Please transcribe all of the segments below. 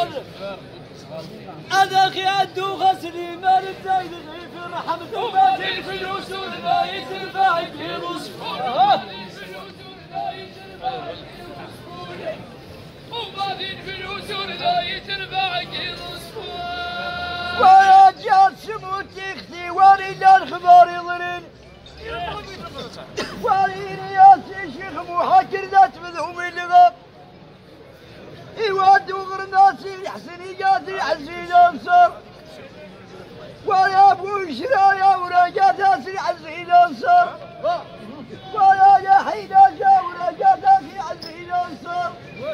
أذاك يدو غسلي ما الزايد في الرحمة وما في الوصول لا يتنفع في رسفونه وبعدين في الوصول لا يتنفع في رسفونه ويا جات سموت اختي وريد الخبار يضرين وريد يا شيخ محكر ذات مذهوم اللغة يود وغرناسي حسني جاتي حسين انصر ويا ابوي شرايا ورجات اسري حسين انصر ويا حيدا جا ورجات اسري حسين انصر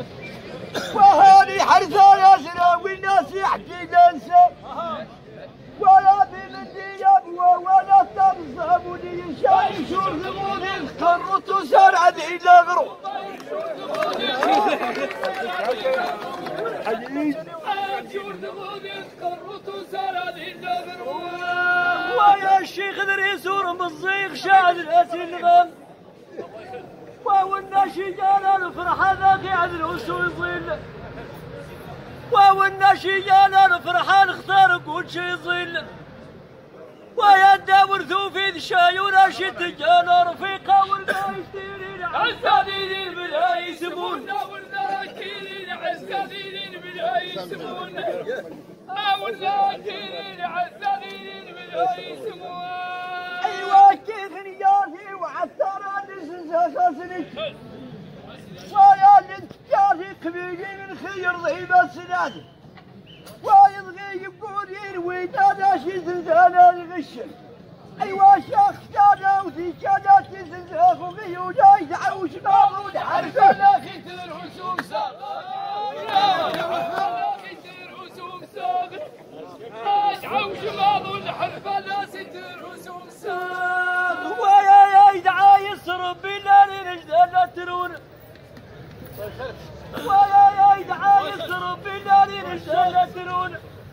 وهاني حرثان اسرى والناس حسين انصر ويا بمدي يا ابو ولا تنصبوني شاي شور ثموني قررت وسار عدي لغرو ويا الشيخ دريسور بالزيغ شاد الاسيل غم والناشي قال الفرحة ذاك يعدل وسوي ظل والناشي قال الفرحة نختار كل شي ظل ويا الدور ثوفي الشاي وراشد تجانا رفيقة والقايتين عزازين بلا يسمون والذاكرين عزازين بلا يسمون والذاكرين عزازين بلا يسمون ايوا كيف نياتي وعثر النساساسني ويا الانتكاسي قبيلي من خير ضيب السناد ويبغي يقولين ودادا شي زنزانة الغش ايوا شاخ كادا وذي كادا تزنزاخ وغيودا يدعوش بعض ودحرس لا خيت الرسوم ساغ يدعوش بعض ودحرس لا ست الرسوم ساغ ويا يدعى يسرب بالله نجدنا ترون ويا يدعى يسرب بالله نجدنا ترون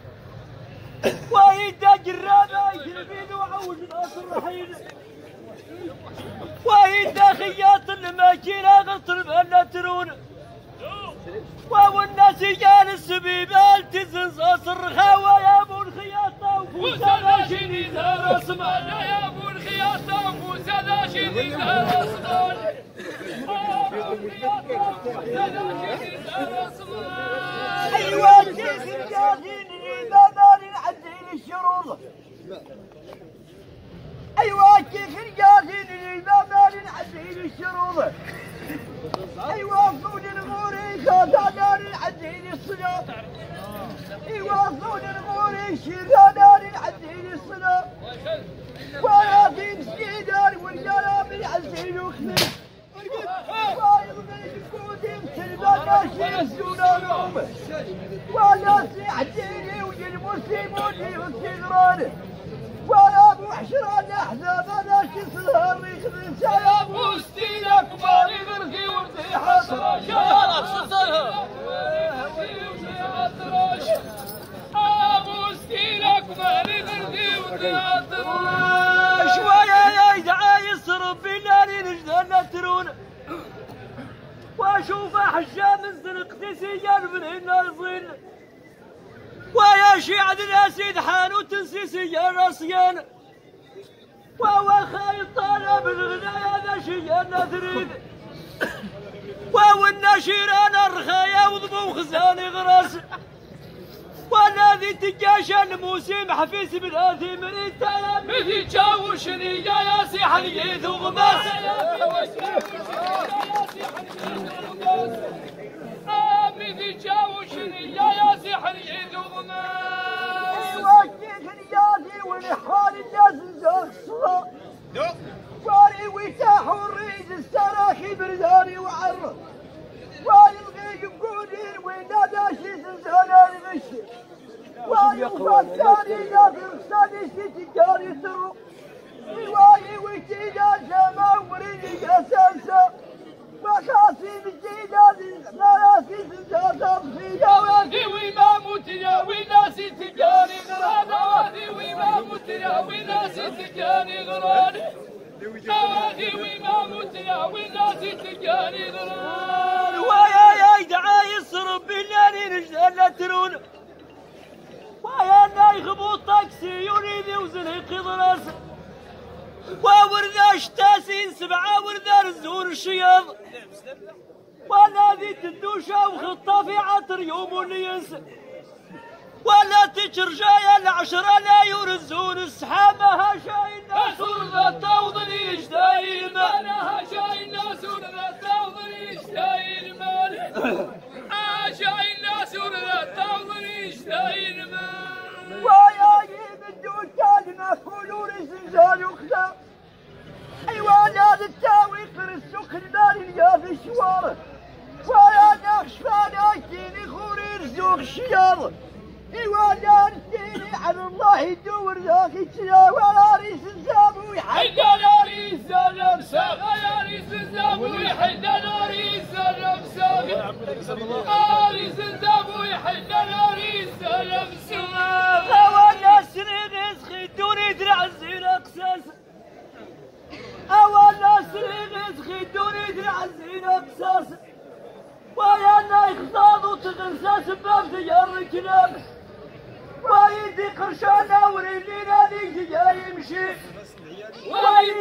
ويدا جرابة يجربين وعوج ناس الرحيل ويدا خياط الماكينة غلط المهنة ترون والناس قال السبيبال تزنصاص الرخاوة يا ابو الخياطة وفوسا داشيني ذا رسمان يا ابو الخياطة وفوسا داشيني ذا رسمان ايوا كيف الجاهين الشروط ايوا كيف الجاهين للبابان العزيز الشروط ايوا صون الغوري خاطان العزيز الصلاة ايوا صون الغوري شيران العزيز الصلاة ويا في مسجدان والجلاب العزيز وخلي ولا سيحتيني والمسلمون والصغران ولا ابو حشران احزاب انا شصلها الريخ من يا ابو ستينا كبار يغرقي ورثي حسرة شارع صدرها ابو ستينا كبار يغرقي ورثي حسرة شوية يدعى يصرف بالنار نجدنا ترون واشوف حجام الزنق سيان من النار ظل ويا شيعة الناس يدحان وتنسي سيان رصيان وهو خايط طالب الغنايا ذا شيان تريد وهو الناشيران الرخايا وضبو خزاني غراس والذي تجاشى الموسم حفيس بالآثي من التلام مثي تشاوشني يا سيح اليث وغماس مثي تشاوشني يا سيح اليث وغماس وجهك نياتي ولحال الناس نزاق الصلاة واري ويتاح الريد السراخي برداني وعرف ويلغي يقولين وين ناداشي زنزانة الغش ويفكري نافر سادسي تجاري سرو رواي ويتينا جمع وريني اساسا وخاصي بالجيدان مراسي زنزانة بخيا وادي وإمامتنا وناسي تجاري غرانا وادي وإمامتنا وناسي تجاري غرانا وادي وإمامتنا وناسي تجاري غرانا ويا يدعى يصرف بالنار نجدنا يترون ويا نايخ طاكسي يريد وزنق ضرس وورداش تاسين سبعة وردا الزور الشياض ولا ذي تدوشة وخطة في عطر يوم ونيس ولا تشرجايا العشرة لا يرزون السحابة هاشا الناس وردا توضن يشتاي المال هاشا الناس وردا توضن يشتاي المال هاشا الناس وردا توضن يشتاي المال ويا يد الدوكان نقولوا رزنجان وخدا ايوا لا التاوي خرسوك المال يا في الشوار ويا نقش فاناكيني خوري رزوق الشياض ايوا لا نسيني على الله يدور ذاك الشيا ولا ريس الزاب ويحد لا ريس الامساق يا ريس الزاب ويحد لا ريس الامساق ريس الزاب ويحد لا ريس الامساق وانا سريغ خدوني درع الزين اقساس اولا سريغ خدوني درع الزين اقساس ويا نايخ صاد وتغنسى سباب ديار الكلاب ويدي قرشانة وريلينا ذيك جاي يمشي ويدي